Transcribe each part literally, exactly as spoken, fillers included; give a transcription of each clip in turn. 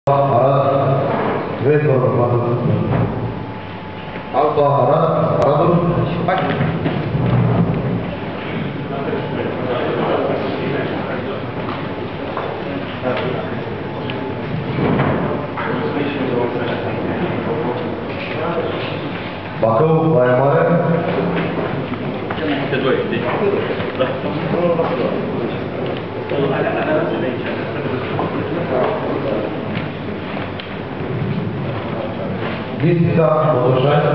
Arad, vezi vă rog, Alba, Arad, Aradul și faci. Bacău, Baia Mare. Pe doi, deci. Da. Bistrița, Botoșani.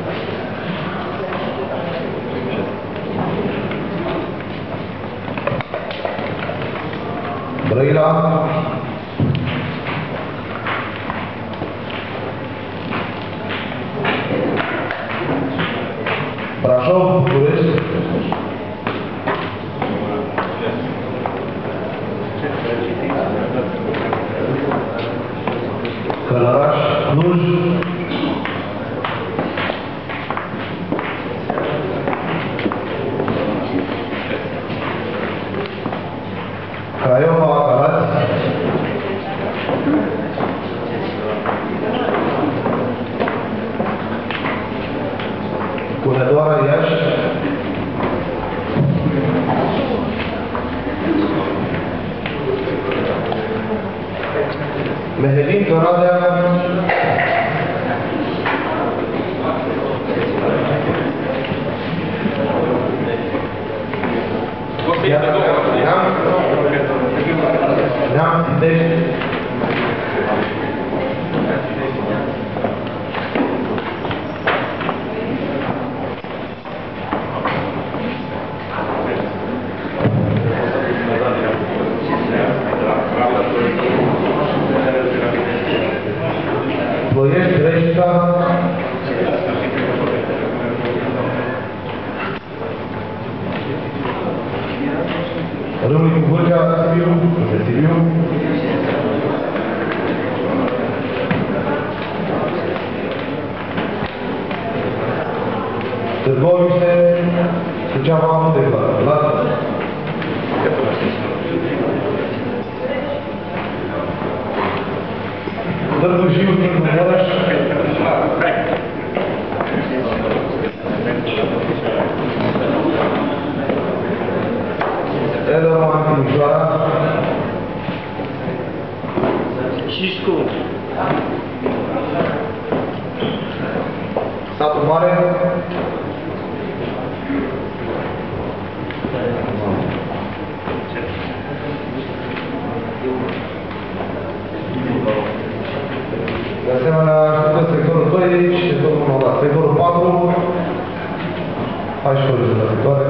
Brăila. Brașov, București. Călăraș, Cluj. Craiova, Galați. Hunedoara, Iași. Mehelin, Oradea. Neam, Pitești. Ploiești, Reșița. Râmnicu, Vâlcea, Sibiu, de Sibiu. Târgoviște, Suceava, Munteva, Vlad. Târgu Jiu, Târgu Mureș. Eleroman, Timișoara. Șișcu. Satul Mare. De asemenea, știți sectorul doi și sectorul unu, da. Sectorul patru. Hai și o rezultă sectoare.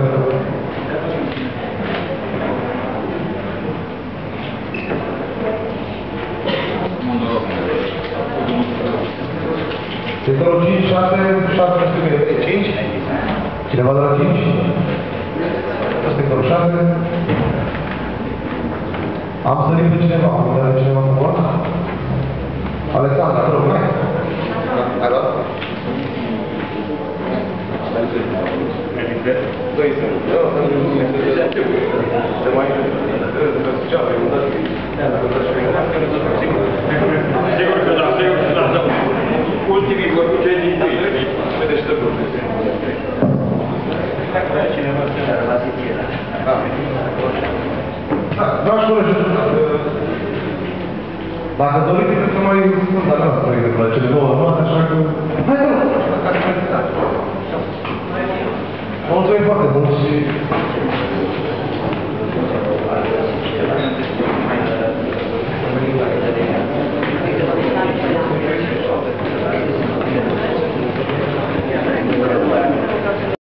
Sectorul cinci, șase, șase, cinci. Cineva de la cinci? Sectorul șase. Am sărit pe cineva, am sărit pe cineva cu bun? Alexandra, te rog, mai? Ai luat? Doi sunt. Eu, sunt mai... Sigur că da, sigur că da, da. Ultimii vor duce din tâi. Vede și tăcut. Cineva să ne la zidiera. Da, dragi colegi, dacă doriți, cred că mai sunt la noastră, la cele două rămase, așa că... Hai, nu! Mulțumim foarte mult și...